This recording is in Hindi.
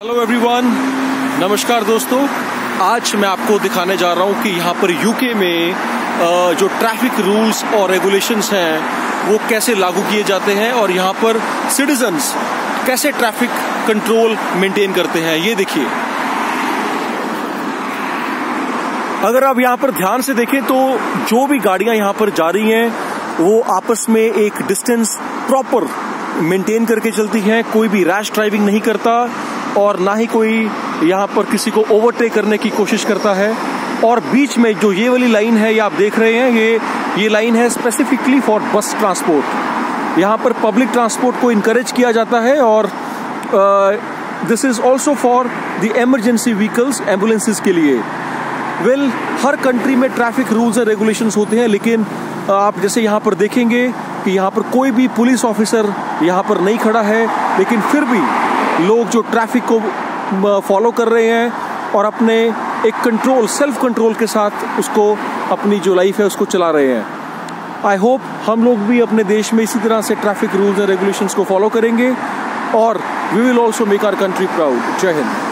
हेलो एवरीवन, नमस्कार दोस्तों। आज मैं आपको दिखाने जा रहा हूँ कि यहाँ पर यूके में जो ट्रैफिक रूल्स और रेगुलेशंस हैं वो कैसे लागू किए जाते हैं और यहाँ पर सिटीजन्स कैसे ट्रैफिक कंट्रोल मेंटेन करते हैं। ये देखिए, अगर आप यहाँ पर ध्यान से देखें तो जो भी गाड़ियाँ यहाँ पर जा रही हैं वो आपस में एक डिस्टेंस प्रॉपर मेंटेन करके चलती हैं। कोई भी रैश ड्राइविंग नहीं करता और ना ही कोई यहाँ पर किसी को ओवरटेक करने की कोशिश करता है। और बीच में जो ये वाली लाइन है, ये आप देख रहे हैं, ये लाइन है स्पेसिफिकली फॉर बस ट्रांसपोर्ट। यहाँ पर पब्लिक ट्रांसपोर्ट को इनकरेज किया जाता है और this is also for the emergency vehicles, ambulances के लिए। वेल, हर कंट्री में ट्रैफिक रूल्स एंड रेगुलेशंस होते हैं, लेकिन आप जैसे यहाँ पर देखेंगे कि यहाँ पर कोई भी पुलिस ऑफिसर यहाँ पर नहीं खड़ा है, लेकिन फिर भी लोग जो ट्रैफिक को फॉलो कर रहे हैं और अपने एक कंट्रोल, सेल्फ कंट्रोल के साथ उसको, अपनी जो लाइफ है उसको चला रहे हैं। आई होप हम लोग भी अपने देश में इसी तरह से ट्रैफिक रूल्स एंड रेगुलेशंस को फॉलो करेंगे और we will also make our country proud. जय हिंद।